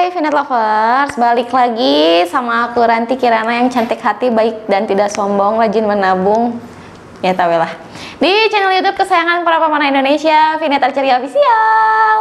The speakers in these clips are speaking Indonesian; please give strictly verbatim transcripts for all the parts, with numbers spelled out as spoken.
Hai Vinet Lovers, balik lagi sama aku Ranti Kirana yang cantik hati, baik dan tidak sombong, rajin menabung. Ya tahu lah. Di channel YouTube kesayangan para pemanah Indonesia, Vinet Archery Official.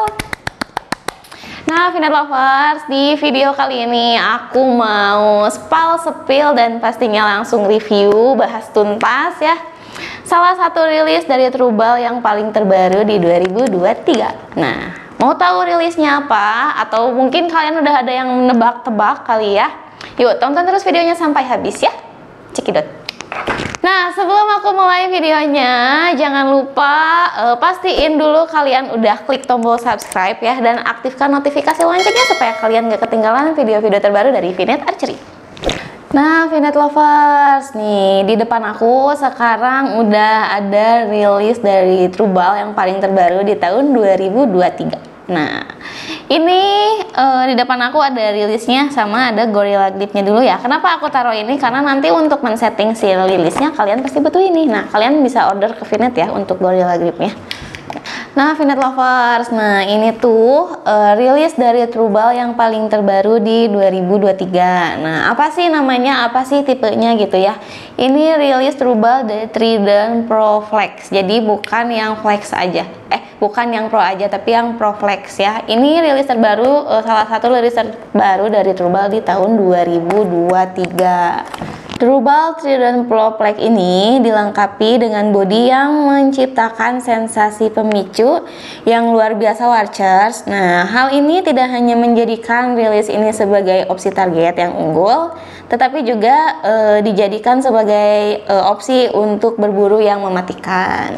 Nah, Vinet Lovers, di video kali ini aku mau spal, sepil, dan pastinya langsung review, bahas tuntas ya. Salah satu rilis dari Trubal yang paling terbaru di dua ribu dua puluh tiga. Nah, mau tahu rilisnya apa? Atau mungkin kalian udah ada yang menebak-tebak kali ya? Yuk, tonton terus videonya sampai habis ya. Cekidot. Nah, sebelum aku mulai videonya, jangan lupa uh, pastiin dulu kalian udah klik tombol subscribe ya, dan aktifkan notifikasi loncengnya supaya kalian gak ketinggalan video-video terbaru dari Vinet Archery. Nah, Vinet Lovers, nih di depan aku sekarang udah ada rilis dari Trubal yang paling terbaru di tahun dua ribu dua puluh tiga. Nah, ini uh, di depan aku ada rilisnya sama ada Gorilla Grip-nya dulu ya. Kenapa aku taruh ini? Karena nanti untuk men-setting si rilisnya kalian pasti butuh ini. Nah, kalian bisa order ke Vinet ya untuk Gorilla Grip-nya. Nah, Vinet Lovers, nah ini tuh uh, rilis dari Trubal yang paling terbaru di dua ribu dua puluh tiga. Nah, apa sih namanya, apa sih tipenya gitu ya. Ini rilis Trubal dari Trident Pro Flex. Jadi bukan yang Flex aja. Eh, bukan yang Pro aja, tapi yang Pro Flex ya. Ini rilis terbaru, uh, salah satu rilis terbaru dari Trubal di tahun dua ribu dua puluh tiga. Trubal Trident Pro Flex ini dilengkapi dengan bodi yang menciptakan sensasi pemicu yang luar biasa Warchers. Nah, hal ini tidak hanya menjadikan rilis ini sebagai opsi target yang unggul, tetapi juga e, dijadikan sebagai e, opsi untuk berburu yang mematikan.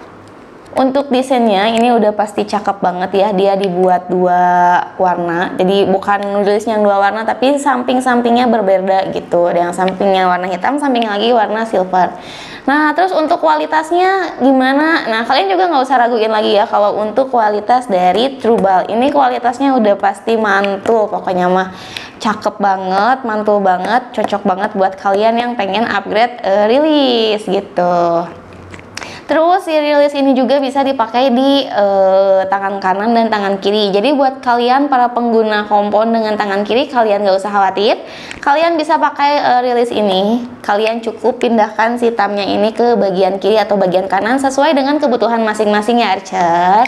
Untuk desainnya ini udah pasti cakep banget ya, dia dibuat dua warna, jadi bukan rilisnya yang dua warna tapi samping-sampingnya berbeda gitu. Ada yang sampingnya warna hitam, sampingnya lagi warna silver. Nah, terus untuk kualitasnya gimana? Nah, kalian juga nggak usah raguin lagi ya kalau untuk kualitas dari Trubal. Ini kualitasnya udah pasti mantul, pokoknya mah cakep banget, mantul banget, cocok banget buat kalian yang pengen upgrade uh, rilis gitu. Terus si rilis ini juga bisa dipakai di uh, tangan kanan dan tangan kiri. Jadi buat kalian para pengguna kompon dengan tangan kiri, kalian gak usah khawatir. Kalian bisa pakai uh, rilis ini. Kalian cukup pindahkan si tamnya ini ke bagian kiri atau bagian kanan sesuai dengan kebutuhan masing-masing ya, Archers.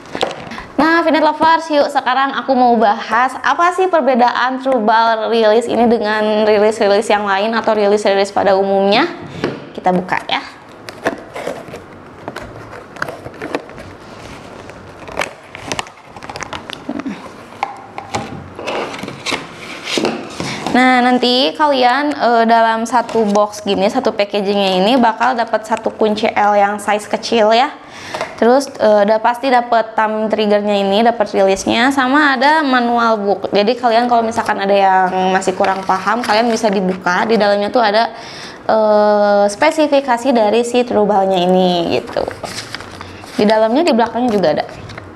Nah, Vinet Lovers, yuk sekarang aku mau bahas apa sih perbedaan Trubal rilis ini dengan rilis-rilis yang lain atau rilis-rilis pada umumnya. Kita buka ya. Nah, nanti kalian e, dalam satu box gini, satu packagingnya ini bakal dapat satu kunci L yang size kecil ya. Terus e, udah pasti dapat thumb triggernya ini, dapat rilisnya, sama ada manual book. Jadi kalian kalau misalkan ada yang masih kurang paham, kalian bisa dibuka. Di dalamnya tuh ada e, spesifikasi dari si Trubalnya ini gitu. Di dalamnya, di belakangnya juga ada.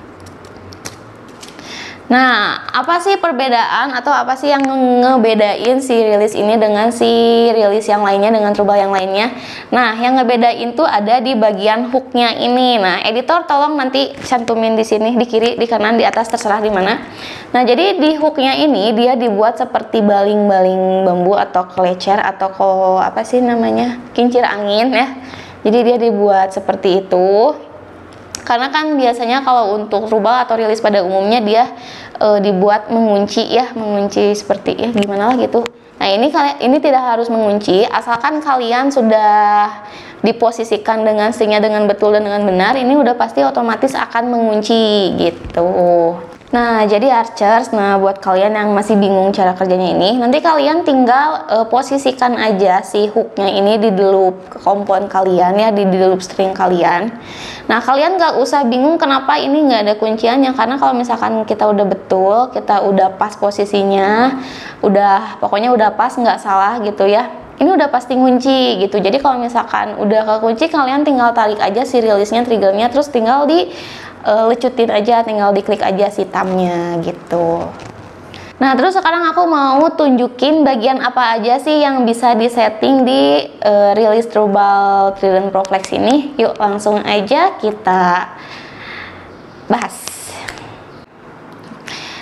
Nah, apa sih perbedaan atau apa sih yang ngebedain si rilis ini dengan si rilis yang lainnya, dengan Trubal yang lainnya? Nah, yang ngebedain tuh ada di bagian hooknya ini. Nah, editor tolong nanti cantumin di sini, di kiri, di kanan, di atas, terserah di mana. Nah, jadi di hooknya ini dia dibuat seperti baling-baling bambu atau kelecer atau ko apa sih namanya, kincir angin ya. Jadi dia dibuat seperti itu. Karena kan biasanya kalau untuk Trubal atau rilis pada umumnya dia e, dibuat mengunci ya, mengunci seperti ya gimana lah gitu. Nah, ini kalian ini tidak harus mengunci, asalkan kalian sudah diposisikan dengan stringnya dengan betul dan dengan benar, ini udah pasti otomatis akan mengunci gitu. Nah, jadi Archers, nah buat kalian yang masih bingung cara kerjanya ini, nanti kalian tinggal uh, posisikan aja si hooknya ini di loop kompon kalian ya, di, di loop string kalian. Nah, kalian gak usah bingung kenapa ini nggak ada kunciannya, karena kalau misalkan kita udah betul, kita udah pas posisinya, udah pokoknya udah pas nggak salah gitu ya, ini udah pasti kunci gitu. Jadi kalau misalkan udah kekunci, kalian tinggal tarik aja si rilisnya, triggernya, terus tinggal di Uh, lecutin aja, tinggal diklik aja si thumbnya gitu. Nah, terus sekarang aku mau tunjukin bagian apa aja sih yang bisa disetting di uh, rilis Trubal Trident Pro Flex ini. Yuk langsung aja kita bahas.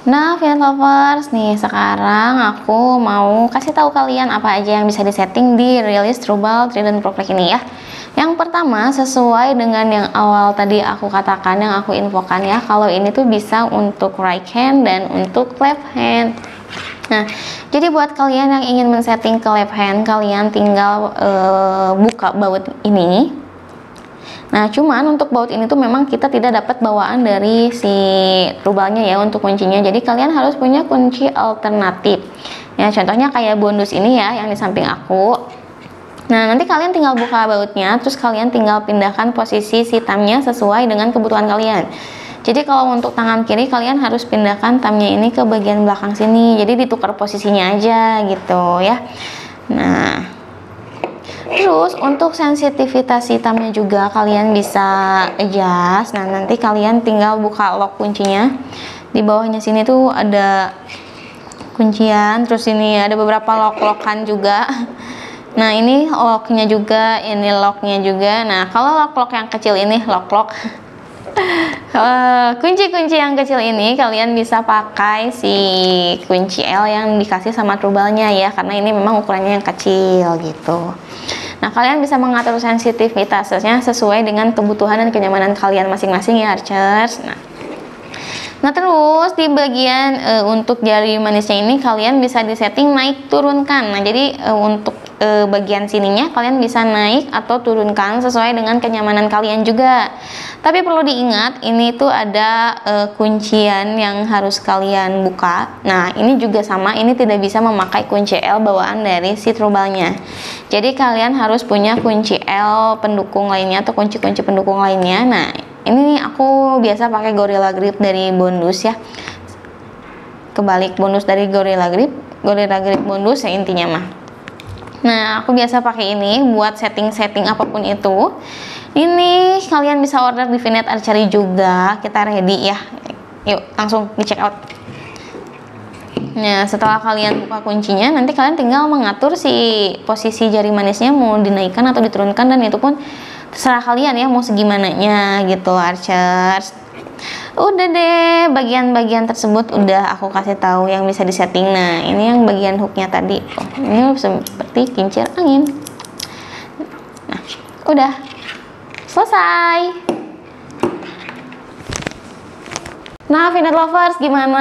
Nah, Finet Lovers, nih sekarang aku mau kasih tahu kalian apa aja yang bisa disetting di Realist TrueBal Trident Pro Flex ini ya. Yang pertama, sesuai dengan yang awal tadi aku katakan, yang aku infokan ya, kalau ini tuh bisa untuk right hand dan untuk left hand. Nah, jadi buat kalian yang ingin men-setting ke left hand, kalian tinggal uh, buka baut ini. Nah, cuman untuk baut ini tuh memang kita tidak dapat bawaan dari si trubalnya ya untuk kuncinya. Jadi kalian harus punya kunci alternatif. Ya, contohnya kayak bonus ini ya yang di samping aku. Nah, nanti kalian tinggal buka bautnya, terus kalian tinggal pindahkan posisi si tamnya sesuai dengan kebutuhan kalian. Jadi kalau untuk tangan kiri kalian harus pindahkan tamnya ini ke bagian belakang sini. Jadi ditukar posisinya aja gitu ya. Nah, terus untuk sensitivitas hitamnya juga kalian bisa adjust. Nah, nanti kalian tinggal buka lock kuncinya. Di bawahnya sini tuh ada kuncian, terus ini ada beberapa lock-lockan juga. Nah, ini locknya juga, ini locknya juga. Nah, kalau lock-lock yang kecil ini lock-lock kunci-kunci uh, yang kecil ini kalian bisa pakai si kunci L yang dikasih sama trubalnya ya, karena ini memang ukurannya yang kecil gitu. Nah, kalian bisa mengatur sensitivitasnya sesuai dengan kebutuhan dan kenyamanan kalian masing-masing ya, Archers. Nah, nah terus di bagian e, untuk jari manisnya ini kalian bisa disetting naik turunkan. Nah, jadi e, untuk e, bagian sininya kalian bisa naik atau turunkan sesuai dengan kenyamanan kalian juga. Tapi perlu diingat, ini tuh ada e, kuncian yang harus kalian buka. Nah, ini juga sama, ini tidak bisa memakai kunci L bawaan dari si trubalnya. Jadi kalian harus punya kunci L pendukung lainnya atau kunci-kunci pendukung lainnya. Nah, ini aku biasa pakai Gorilla Grip dari bonus ya. Kebalik, bonus dari Gorilla Grip, Gorilla Grip bonus ya intinya mah. Nah, aku biasa pakai ini buat setting-setting apapun itu. Ini kalian bisa order di Finet Archery juga. Kita ready ya. Yuk, langsung di check out. Nah, setelah kalian buka kuncinya, nanti kalian tinggal mengatur si posisi jari manisnya mau dinaikkan atau diturunkan, dan itu pun terserah kalian ya mau segimananya gitu, Archers. Udah deh, bagian-bagian tersebut udah aku kasih tahu yang bisa disetting. Nah, ini yang bagian hooknya tadi. Oh, ini seperti kincir angin. Nah, udah selesai. Nah, Finet Lovers, gimana?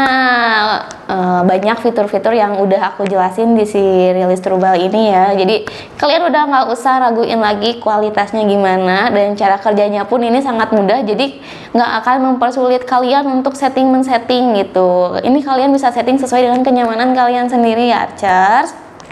Uh, banyak fitur-fitur yang udah aku jelasin di si Realist TrueBal ini ya. Jadi kalian udah nggak usah raguin lagi kualitasnya gimana, dan cara kerjanya pun ini sangat mudah. Jadi nggak akan mempersulit kalian untuk setting-men-setting gitu. Ini kalian bisa setting sesuai dengan kenyamanan kalian sendiri ya, Archers.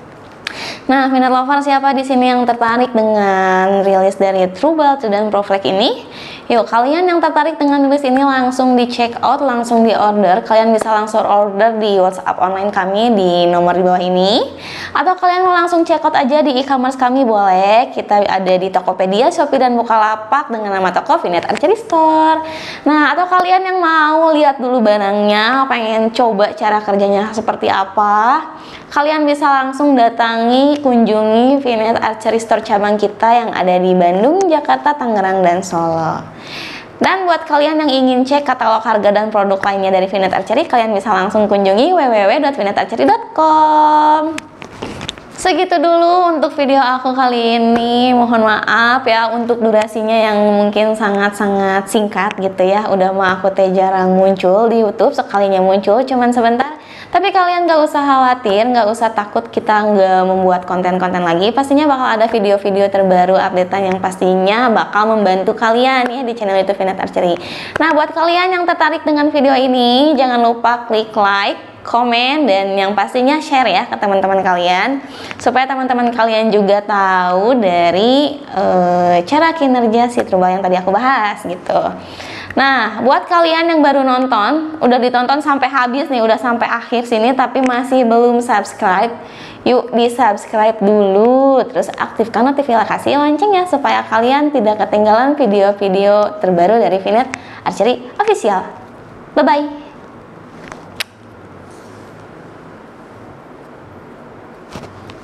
Nah, Finet Lovers, siapa di sini yang tertarik dengan Realist dari TrueBal Trident Pro Flex ini? Yuk, kalian yang tertarik dengan list ini langsung di check out, langsung di order. Kalian bisa langsung order di WhatsApp online kami di nomor di bawah ini, atau kalian mau langsung check out aja di e-commerce kami boleh. Kita ada di Tokopedia, Shopee, dan Bukalapak dengan nama toko Finet Archery Store. Nah, atau kalian yang mau lihat dulu barangnya, pengen coba cara kerjanya seperti apa, kalian bisa langsung datangi, kunjungi Finet Archery Store cabang kita yang ada di Bandung, Jakarta, Tangerang, dan Solo. Dan buat kalian yang ingin cek katalog harga dan produk lainnya dari Finet Archery, kalian bisa langsung kunjungi w w w dot finet archery dot com. Segitu dulu untuk video aku kali ini. Mohon maaf ya untuk durasinya yang mungkin sangat-sangat singkat gitu ya. Udah mah aku teh jarang muncul di YouTube, sekalinya muncul cuman sebentar. Tapi kalian gak usah khawatir, gak usah takut kita nggak membuat konten-konten lagi. Pastinya bakal ada video-video terbaru updatean yang pastinya bakal membantu kalian ya di channel YouTube Finet Archery. Nah, buat kalian yang tertarik dengan video ini, jangan lupa klik like, komen, dan yang pastinya share ya ke teman-teman kalian, supaya teman-teman kalian juga tahu dari uh, cara kinerja si TrueBal yang tadi aku bahas gitu. Nah, buat kalian yang baru nonton, udah ditonton sampai habis nih, udah sampai akhir sini tapi masih belum subscribe, yuk di subscribe dulu, terus aktifkan notifikasi loncengnya supaya kalian tidak ketinggalan video-video terbaru dari Finet Archery Official. Bye bye.